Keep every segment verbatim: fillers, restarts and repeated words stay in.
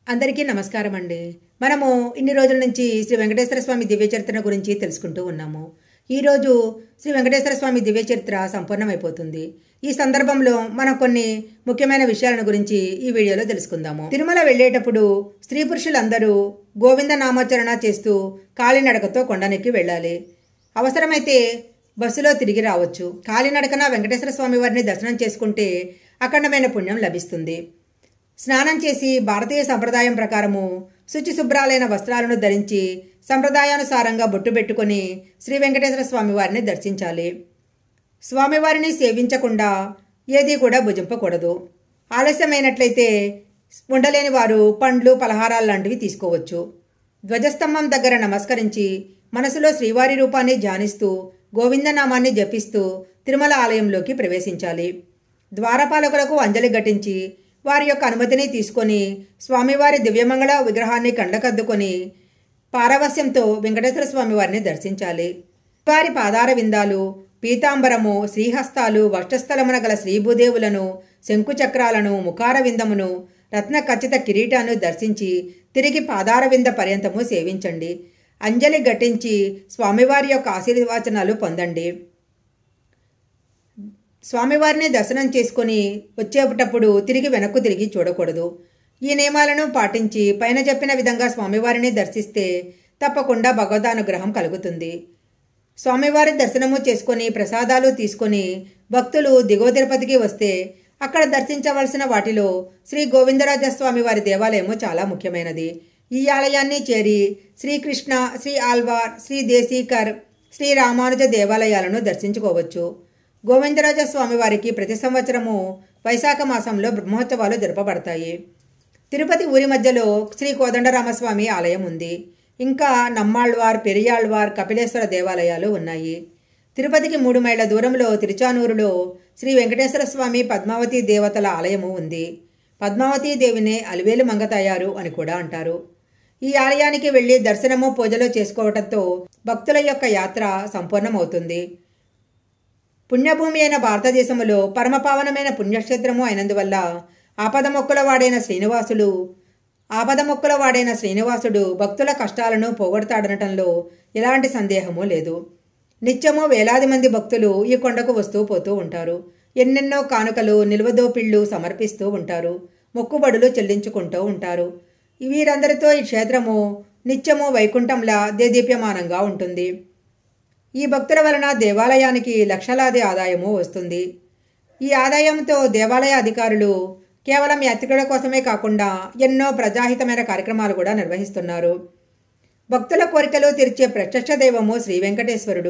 అందరికీ నమస్కారం అండి. మనము ఇన్ని రోజుల నుంచి శ్రీ వెంకటేశ్వర స్వామి దివ్య చరిత్ర గురించి తెలుసుకుంటూ ఉన్నాము. ఈరోజు శ్రీ వెంకటేశ్వర స్వామి దివ్య చరిత్ర సంపూర్ణమైపోతుంది. ఈ సందర్భంలో మనం కొన్ని ముఖ్యమైన విషయాలను గురించి ఈ వీడియోలో తెలుసుకుందాము. తిరుమల వెళ్ళేటప్పుడు స్త్రీ పురుషులందరూ గోవింద నామాచరణ చేస్తూ కాలినడకతో కొండనెక్కి వెళ్ళాలి. అవసరమైతే బస్సులో తిరిగి రావచ్చు. కాలినడకన వెంకటేశ్వర స్వామి వారిని దర్శనం చేసుకుంటే అఖండమైన పుణ్యం లభిస్తుంది. స్నానం చేసి భారతీయ సంప్రదాయం ప్రకారము శుచి శుభ్రాలైన వస్త్రాలను ధరించి సంప్రదాయానుసారంగా బొట్టు పెట్టుకుని శ్రీ వెంకటేశ్వర స్వామి వారిని దర్శించాలి. స్వామివారిని సేవించకుండా ఏది కూడా భుజింపకూడదు. ఆలస్యమైనట్లయితే ఉండలేని వారు పండ్లు పలహారాలు లాంటివి తీసుకోవచ్చు. ధ్వజస్తంభం దగ్గర నమస్కరించి మనసులో శ్రీవారి రూపాన్ని ధ్యానిస్తూ గోవిందనామాన్ని జపిస్తూ తిరుమల ఆలయంలోకి ప్రవేశించాలి. ద్వారపాలకులకు అంజలి ఘటించి వారి యొక్క అనుమతిని తీసుకొని స్వామివారి దివ్యమంగళ విగ్రహాన్ని కండకద్దుకొని పారవస్యంతో వెంకటేశ్వర స్వామి వారిని దర్శించాలి. వారి పాదార విందాలు, పీతాంబరము, శ్రీహస్తాలు, వక్షస్థలమున గల శ్రీభూదేవులను, శంకుచక్రాలను, ముఖార విందమును, రత్న ఖచ్చిత కిరీటాన్ని దర్శించి తిరిగి పాదార వింద పర్యంతము సేవించండి. అంజలి ఘటించి స్వామివారి యొక్క ఆశీర్వచనాలు పొందండి. స్వామివారిని దర్శనం చేసుకుని వచ్చేటప్పుడు తిరిగి వెనక్కు తిరిగి చూడకూడదు. ఈ నియమాలను పాటించి పైన చెప్పిన విధంగా స్వామివారిని దర్శిస్తే తప్పకుండా భగవదానుగ్రహం కలుగుతుంది. స్వామివారి దర్శనము చేసుకొని ప్రసాదాలు తీసుకొని భక్తులు దిగువ తిరుపతికి వస్తే అక్కడ దర్శించవలసిన వాటిలో శ్రీ గోవిందరాజస్వామి వారి దేవాలయము చాలా ముఖ్యమైనది. ఈ ఆలయాన్ని చేరి శ్రీకృష్ణ, శ్రీ ఆల్వార్, శ్రీ దేశీకర్, శ్రీ రామానుజ దేవాలయాలను దర్శించుకోవచ్చు. గోవిందరాజ స్వామి వారికి ప్రతి సంవత్సరము వైశాఖ మాసంలో బ్రహ్మోత్సవాలు జరపబడతాయి. తిరుపతి ఊరి మధ్యలో శ్రీ కోదండరామస్వామి ఆలయం ఉంది. ఇంకా నమ్మాళ్వార్, పెరియాళ్వార్, కపిలేశ్వర దేవాలయాలు ఉన్నాయి. తిరుపతికి మూడు మైళ్ళ దూరంలో తిరుచానూరులో శ్రీ వెంకటేశ్వర స్వామి పద్మావతి దేవతల ఆలయము ఉంది. పద్మావతీ దేవినే అలివేలు మంగతాయారు అని కూడా అంటారు. ఈ ఆలయానికి వెళ్లి దర్శనము పూజలు చేసుకోవడంతో భక్తుల యొక్క యాత్ర సంపూర్ణమవుతుంది. పుణ్యభూమి అయిన భారతదేశంలో పరమపావనమైన పుణ్యక్షేత్రము అయినందువల్ల ఆపదమొక్కుల వాడైన శ్రీనివాసులు ఆపదమొక్కుల వాడైన శ్రీనివాసుడు భక్తుల కష్టాలను పోగొడతాడనటంలో ఎలాంటి సందేహము లేదు. నిత్యము వేలాది మంది భక్తులు ఈ కొండకు వస్తూ పోతూ ఉంటారు. ఎన్నెన్నో కానుకలు, నిల్వదోపిళ్లు సమర్పిస్తూ ఉంటారు. మొక్కుబడులు చెల్లించుకుంటూ ఉంటారు. వీరందరితో ఈ క్షేత్రము నిత్యము వైకుంఠంలా దేదీప్యమానంగా ఉంటుంది. ఈ భక్తుల వలన దేవాలయానికి లక్షలాది ఆదాయము వస్తుంది. ఈ ఆదాయంతో దేవాలయ అధికారులు కేవలం యాత్రికుల కోసమే కాకుండా ఎన్నో ప్రజాహితమైన కార్యక్రమాలు కూడా నిర్వహిస్తున్నారు. భక్తుల కోరికలు తీర్చే ప్రత్యక్ష దైవము శ్రీ వెంకటేశ్వరుడు.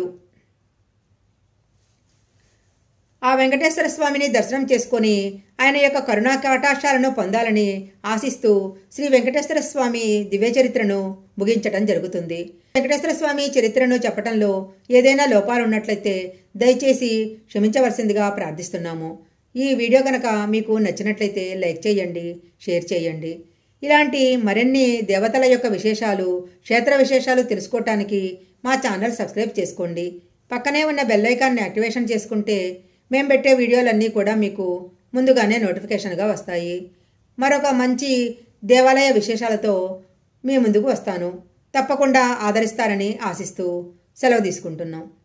ఆ వెంకటేశ్వర స్వామిని దర్శనం చేసుకుని ఆయన యొక్క కరుణా కటాక్షాలను పొందాలని ఆశిస్తూ శ్రీ వెంకటేశ్వర స్వామి దివ్య చరిత్రను ముగించడం జరుగుతుంది. వెంకటేశ్వర స్వామి చరిత్రను చెప్పడంలో ఏదైనా లోపాలు ఉన్నట్లయితే దయచేసి క్షమించవలసిందిగా ప్రార్థిస్తున్నాము. ఈ వీడియో కనుక మీకు నచ్చినట్లయితే లైక్ చేయండి, షేర్ చేయండి. ఇలాంటి మరిన్ని దేవతల యొక్క విశేషాలు, క్షేత్ర విశేషాలు తెలుసుకోవటానికి మా ఛానల్ సబ్స్క్రైబ్ చేసుకోండి. పక్కనే ఉన్న బెల్ ఐకాన్ని యాక్టివేషన్ చేసుకుంటే మేము పెట్టే వీడియోలన్నీ కూడా మీకు ముందుగానే నోటిఫికేషన్గా వస్తాయి. మరొక మంచి దేవాలయ విశేషాలతో మీ ముందుకు వస్తాను. తప్పకుండా ఆదరిస్తారని ఆశిస్తూ సెలవు తీసుకుంటున్నాం.